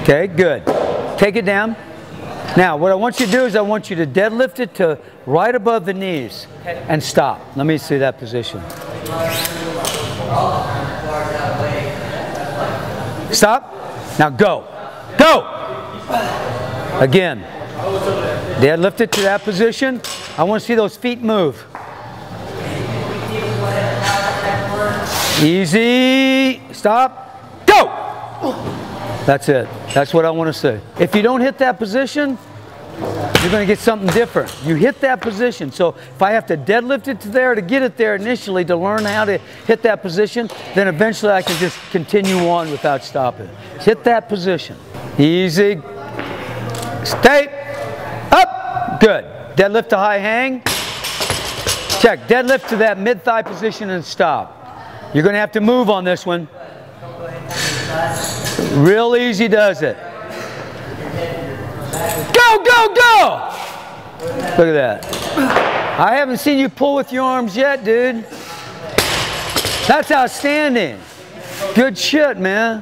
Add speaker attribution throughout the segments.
Speaker 1: Okay, good. Take it down. Now, what I want you to do is I want you to deadlift it to right above the knees and stop. Let me see that position. Stop. Now go. Go! Again. Deadlift it to that position. I want to see those feet move. Easy. Stop. Go! That's it. That's what I want to see. If you don't hit that position, you're going to get something different. You hit that position. So if I have to deadlift it to there to get it there initially to learn how to hit that position, then eventually I can just continue on without stopping. Hit that position. Easy. Stay. Up. Good. Deadlift to high hang. Check. Deadlift to that mid-thigh position and stop. You're going to have to move on this one. Real easy does it. Go, go, go! Look at that. I haven't seen you pull with your arms yet, dude. That's outstanding. Good shit, man.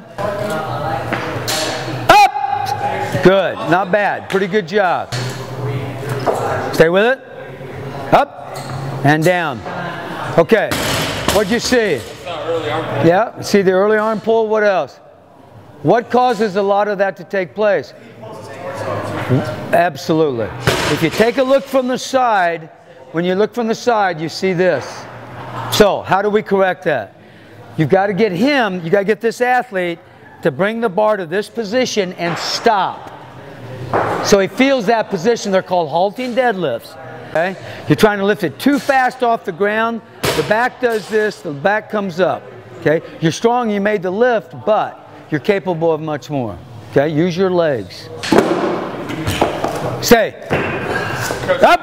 Speaker 1: Up! Good. Not bad. Pretty good job. Stay with it. Up and down. Okay. What'd you see? Yeah, see the early arm pull. What else? What causes a lot of that to take place? Absolutely. If you take a look from the side, when you look from the side, you see this. So, how do we correct that? You've got to get him, you got to get this athlete to bring the bar to this position and stop. So he feels that position. They're called halting deadlifts. Okay? You're trying to lift it too fast off the ground. The back does this, the back comes up. Okay? You're strong, you made the lift, but you're capable of much more. Okay? Use your legs. Say. Up.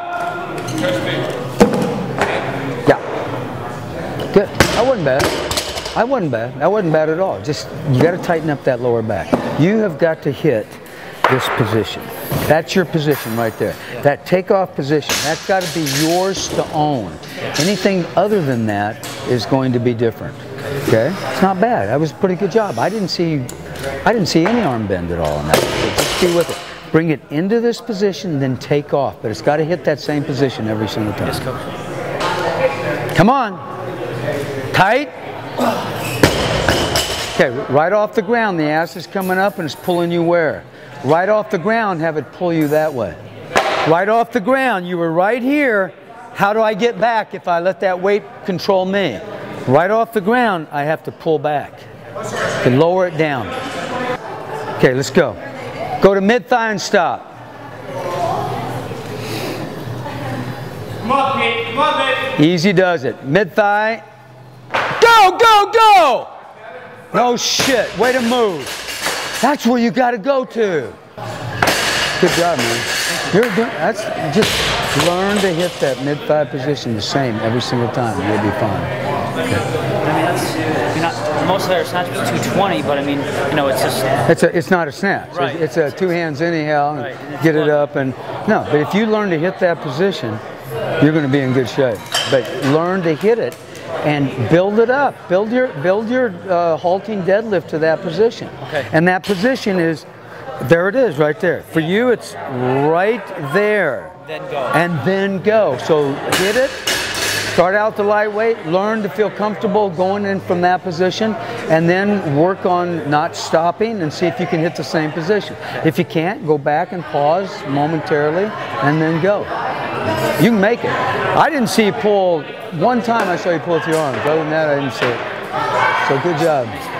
Speaker 1: Yeah. Good. That wasn't bad. That wasn't bad. That wasn't bad at all. Just, you got to tighten up that lower back. You have got to hit this position. That's your position right there. That takeoff position, that's got to be yours to own. Anything other than that is going to be different. Okay? It's not bad. That was a pretty good job. I didn't see any arm bend at all in that. So just be with it. Bring it into this position, then take off. But it's got to hit that same position every single time. Yes, coach. Come on. Tight. Okay, right off the ground, the ass is coming up and it's pulling you where? Right off the ground, have it pull you that way. Right off the ground, you were right here. How do I get back if I let that weight control me? Right off the ground, I have to pull back and lower it down. Okay, let's go. Go to mid-thigh and stop.
Speaker 2: Come on, Pete. Come on, baby.
Speaker 1: Easy does it. Mid-thigh. Go, go, go! No shit. Way to move. That's where you got to go to. Good job, man. You're doing, that's just learn to hit that mid-thigh position the same every single time. You'll be fine. Okay.
Speaker 3: I mean, that's most of their snatch was 220, but I mean, you know, it's just
Speaker 1: it's not a snatch.
Speaker 3: Right.
Speaker 1: It's a two hands anyhow, and right. Get it up and no. But if you learn to hit that position, you're going to be in good shape. But learn to hit it and build it up. Build your halting deadlift to that position.
Speaker 3: Okay.
Speaker 1: And that position is, there it is right there. For you, it's right there.
Speaker 3: Then go.
Speaker 1: And then go. So hit it. Start out the lightweight, learn to feel comfortable going in from that position, and then work on not stopping and see if you can hit the same position. If you can't, go back and pause momentarily, and then go. You can make it. I didn't see you pull, one time I saw you pull with your arms. Other than that, I didn't see it. So good job.